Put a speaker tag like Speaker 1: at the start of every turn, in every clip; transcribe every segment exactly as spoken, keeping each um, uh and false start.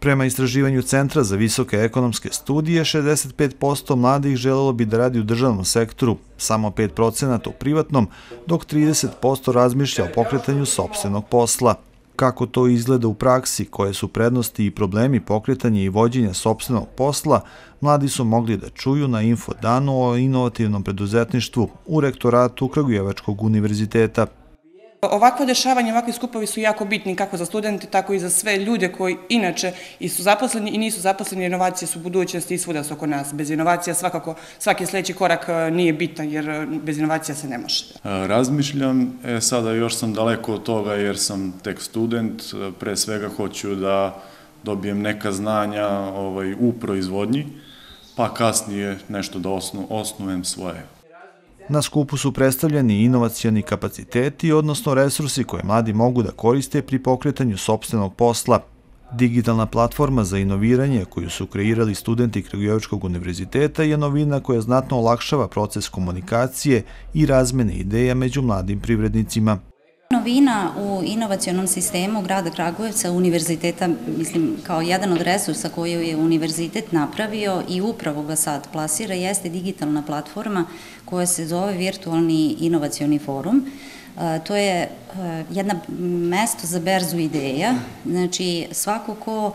Speaker 1: Prema istraživanju Centra za visoke ekonomske studije, šezdeset pet posto mladih želelo bi da radi u državnom sektoru, samo pet procenata u privatnom, dok trideset posto razmišlja o pokretanju sopstvenog posla. Kako to izgleda u praksi, koje su prednosti i problemi pokretanja i vođenja sopstvenog posla, mladi su mogli da čuju na infodanu o inovativnom preduzetništvu u rektoratu Kragujevačkog univerziteta.
Speaker 2: Ovakvo dešavanje, ovakvi skupovi su jako bitni kako za studente, tako i za sve ljude koji inače i su zaposleni i nisu zaposleni. Inovacije su budućnosti i svuda su oko nas. Bez inovacija svakako svaki sljedeći korak nije bitan, jer bez inovacija se ne može.
Speaker 3: Razmišljam, e, sada još sam daleko od toga jer sam tek student, pre svega hoću da dobijem neka znanja ovaj, u proizvodnji, pa kasnije nešto da osnu, osnujem svoje.
Speaker 1: Na skupu su predstavljeni inovacioni kapaciteti, odnosno resursi koje mladi mogu da koriste pri pokretanju sopstvenog posla. Digitalna platforma za inoviranje koju su kreirali studenti Kragujevačkog univerziteta je novina koja znatno olakšava proces komunikacije i razmene ideja među mladim privrednicima.
Speaker 4: Novina u inovacionom sistemu grada Kragujevca, univerziteta, mislim, kao jedan od resursa koju je univerzitet napravio i upravo ga sad plasira, jeste digitalna platforma koja se zove Virtualni inovacioni forum. To je jedno mesto za berzu ideja, znači svako ko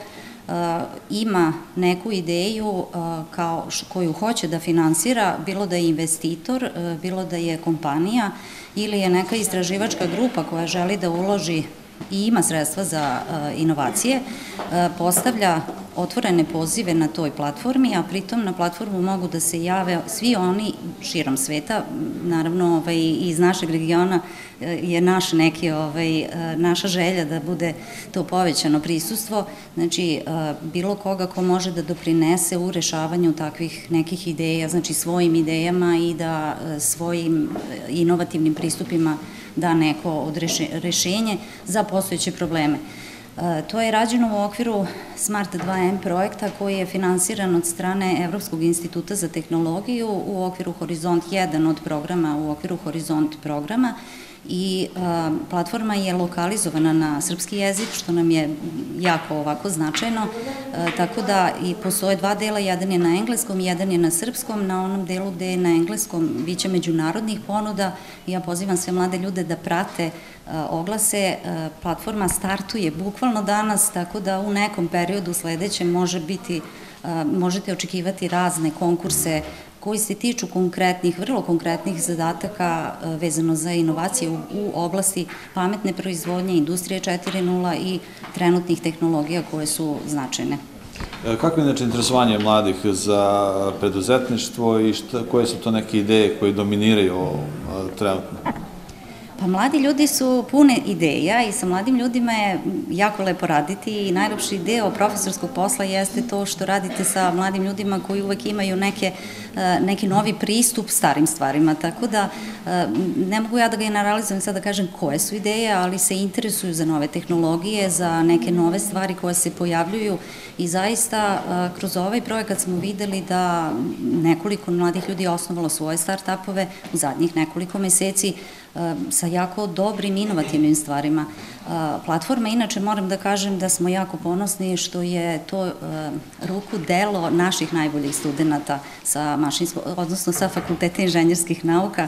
Speaker 4: ima neku ideju kao koju hoće da finansira, bilo da je investitor, bilo da je kompanija ili je neka istraživačka grupa koja želi da uloži i ima sredstva za inovacije, postavlja otvorene pozive na toj platformi, a pritom na platformu mogu da se jave svi oni širom sveta, naravno ovaj, iz našeg regiona je naš neki, ovaj, naša želja da bude to povećano prisustvo, znači bilo koga ko može da doprinese u rešavanju takvih nekih ideja, znači svojim idejama i da svojim inovativnim pristupima da neko od rešenje za postojeće probleme. To je rađeno u okviru Smart dva em projekta koji je finansiran od strane Evropskog instituta za tehnologiju u okviru Horizont jedan od programa, u okviru Horizont programa i platforma je lokalizovana na srpski jezik, što nam je jako ovako značajno, tako da i postoje dva dela, jedan je na engleskom, jedan je na srpskom. Na onom delu gde je na engleskom biće međunarodnih ponuda. Ja pozivam sve mlade ljude da prate oglase. Platforma startuje bukvalno danas, tako da u nekom periodu sledećem može biti, možete očekivati razne konkurse koji se tiču konkretnih, vrlo konkretnih zadataka vezano za inovacije u oblasti pametne proizvodnje, industrije četiri nula i trenutnih tehnologija koje su značajne.
Speaker 5: Kako je inače interesovanje mladih za preduzetništvo i koje su to neke ideje koje dominiraju trenutno?
Speaker 4: Pa mladi ljudi su pune ideja i sa mladim ljudima je jako lepo raditi i najlepši deo profesorskog posla jeste to što radite sa mladim ljudima koji uvek imaju neke, neki novi pristup starim stvarima, tako da ne mogu ja da ga generalizujem sad da kažem koje su ideje, ali se interesuju za nove tehnologije, za neke nove stvari koje se pojavljuju i zaista kroz ovaj projekat smo videli da nekoliko mladih ljudi je osnovalo svoje start-upove u zadnjih nekoliko meseci sa jako dobrim inovativnim stvarima. Platforma, inače moram da kažem da smo jako ponosni što je to ruku delo naših najboljih studenta sa mašinsko, odnosno sa Fakulteta inženjerskih nauka.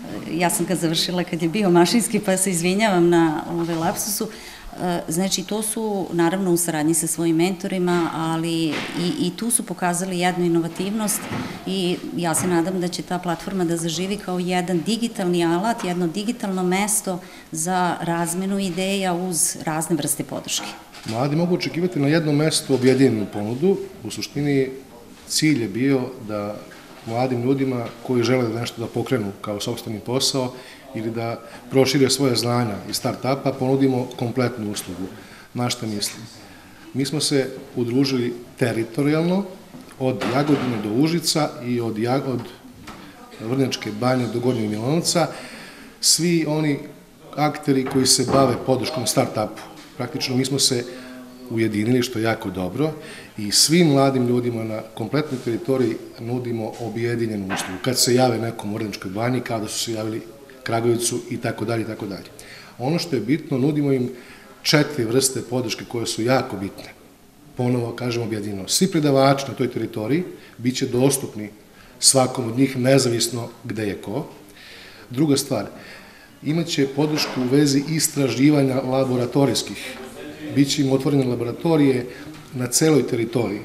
Speaker 4: Ja sam ga završila kad je bio mašinski, pa se izvinjavam na ovaj lapsusu. Znači, to su naravno u saradnji sa svojim mentorima, ali i, i tu su pokazali jednu inovativnost i ja se nadam da će ta platforma da zaživi kao jedan digitalni alat, jedno digitalno mesto za razmenu ideja uz razne vrste podrške.
Speaker 6: Mladi mogu očekivati na jednom mestu objedinjenu ponudu. U suštini cilj je bio da mladim ljudima koji žele da nešto da pokrenu kao sopstveni posao ili da prošire svoje znanja iz start-upa, ponudimo kompletnu uslugu. Na šta mislim? Mi smo se udružili teritorijalno od Jagodine do Užica i od, od Vrnjačke Banje do Gornjeg Milanovca. Svi oni akteri koji se bave podrškom start-upu. Praktično mi smo se ujedinili, što je jako dobro, i svim mladim ljudima na kompletnoj teritoriji nudimo objedinjenu uslugu. Kad se jave nekom u Vrnjačkoj Banji, kada su se javili Kragujevcu i tako dalje i tako dalje. Ono što je bitno, nudimo im četiri vrste podrške koje su jako bitne. ponovo, kažem, objedinjeno. Svi predavači na toj teritoriji bit će dostupni svakom od njih, nezavisno gde je ko. Druga stvar, imaće podršku u vezi istraživanja laboratorijskih. Biće im otvorene laboratorije na celoj teritoriji.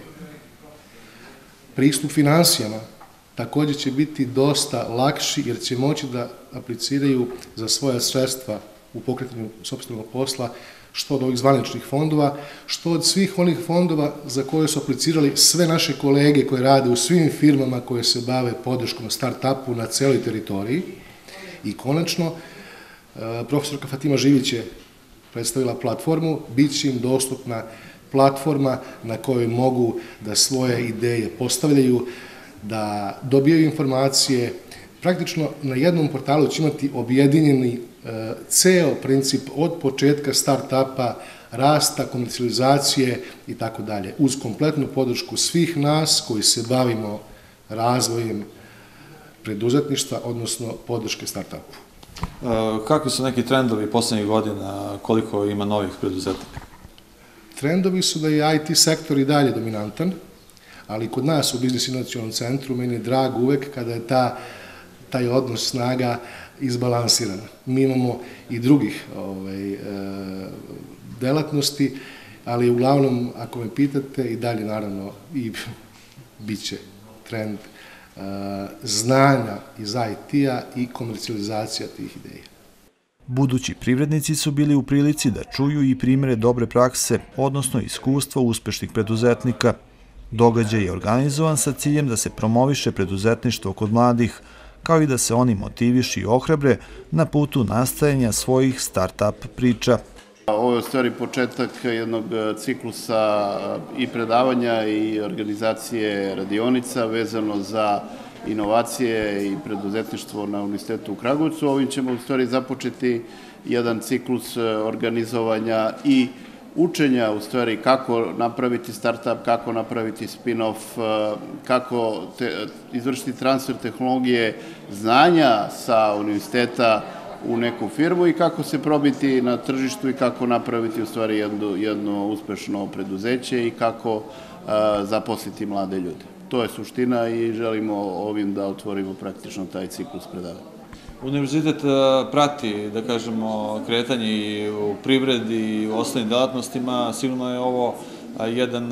Speaker 6: Pristup finansijama također će biti dosta lakši jer će moći da apliciraju za svoja sredstva u pokretanju sopstvenog posla što od ovih zvaničnih fondova, što od svih onih fondova za koje su aplicirali sve naše kolege koje rade u svim firmama koje se bave podrškom start-upu na celoj teritoriji. I konačno, profesorka Fatima Živić je predstavila platformu, bit će im dostupna platforma na kojoj mogu da svoje ideje postavljaju, da dobijaju informacije. Praktično na jednom portalu će imati objedinjeni ceo princip od početka start-upa, rasta, komercijalizacije i tako dalje, uz kompletnu podršku svih nas koji se bavimo razvojem preduzetništva, odnosno podrške start-upu.
Speaker 5: Kakvi su neki trendovi poslednjih godina, koliko ima novih preduzetnika?
Speaker 6: Trendovi su da je I T sektor i dalje dominantan, ali kod nas u Biznis inovacionom centru meni je drago uvek kada je ta, taj odnos snaga izbalansiran. Mi imamo i drugih ovaj, e, delatnosti, ali uglavnom, ako me pitate, i dalje naravno i bit će trend e, znanja iz I T-a i komercijalizacija tih ideja.
Speaker 1: Budući privrednici su bili u prilici da čuju i primere dobre prakse, odnosno iskustva uspešnih preduzetnika. Događaj je organizovan sa ciljem da se promoviše preduzetništvo kod mladih, kao i da se oni motivišu i ohrabre na putu nastajanja svojih start-up priča.
Speaker 7: Ovo je u stvari početak jednog ciklusa i predavanja i organizacije radionica vezano za inovacije i preduzetništvo na Univerzitetu u Kragujevcu. Ovim ćemo u stvari započeti jedan ciklus organizovanja i učenja u stvari kako napraviti start-up, kako napraviti spin-off, kako te, izvršiti transfer tehnologije znanja sa univerziteta u neku firmu i kako se probiti na tržištu i kako napraviti u stvari jedno, jedno uspešno preduzeće i kako a, zaposliti mlade ljude. To je suština i želimo ovim da otvorimo praktično taj ciklus predavanja.
Speaker 5: Univerzitet prati, da kažemo, kretanje i u privredi i u ostalim delatnostima. Sigurno je ovo jedan,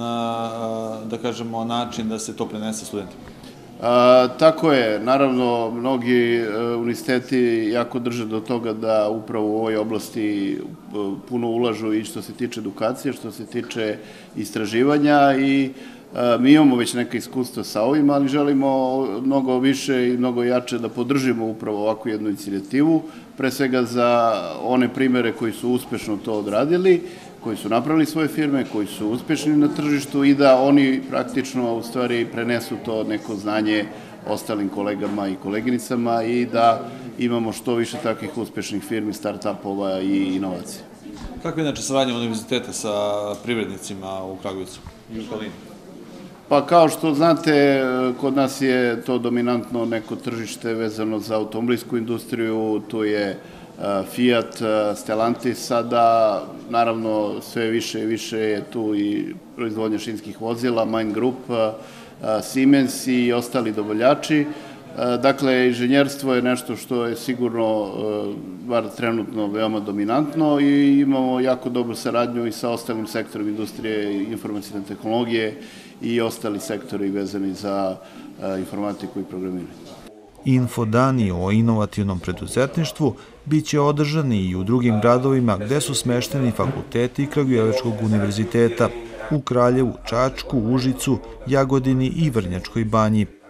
Speaker 5: da kažemo, način da se to prenese studentima.
Speaker 7: A, tako je. Naravno, mnogi univerziteti jako drže do toga da upravo u ovoj oblasti puno ulažu i što se tiče edukacije, što se tiče istraživanja i mi imamo već neka iskustva sa ovim, ali želimo mnogo više i mnogo jače da podržimo upravo ovakvu jednu inicijativu, pre svega za one primere koji su uspešno to odradili, koji su napravili svoje firme, koji su uspešni na tržištu i da oni praktično u stvari prenesu to neko znanje ostalim kolegama i koleginicama i da imamo što više takvih uspešnih firmi, start-upova i inovacija.
Speaker 5: Kakva je inače saradnja univerziteta sa privrednicima u Kragujevcu i u okolini?
Speaker 7: Pa kao što znate, kod nas je to dominantno neko tržište vezano za automobilsku industriju, tu je Fiat, Stellantis, sada naravno sve više i više je tu i proizvodnja šinskih vozila, Main Group, Siemens i ostali dobavljači. Dakle, inženjerstvo je nešto što je sigurno, bar trenutno, veoma dominantno i imamo jako dobru saradnju i sa ostalim sektorom industrije i informacijne tehnologije i ostali sektori vezani za informatiku i programiranje.
Speaker 1: Infodani o inovativnom preduzetništvu biće održani i u drugim gradovima gde su smešteni fakulteti Kragujevačkog univerziteta, u Kraljevu, Čačku, Užicu, Jagodini i Vrnjačkoj Banji.